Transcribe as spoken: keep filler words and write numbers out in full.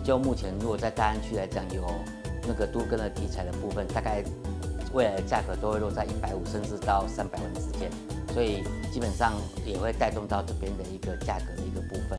就目前如果在大安区来讲，有那个都更的题材的部分，大概未来的价格都会落在一百五甚至到三百万之间，所以基本上也会带动到这边的一个价格的一个部分。